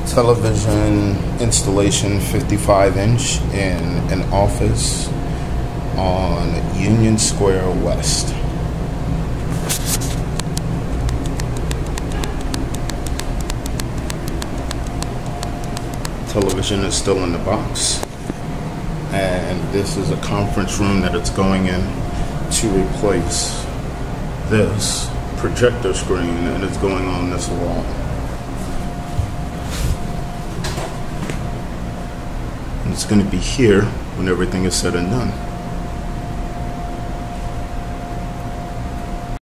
Television installation, 55-inch in an office on Union Square West. Television is still in the box, and this is a conference room that it's going in to replace this projector screen that is going on this wall. And it's going to be here when everything is said and done.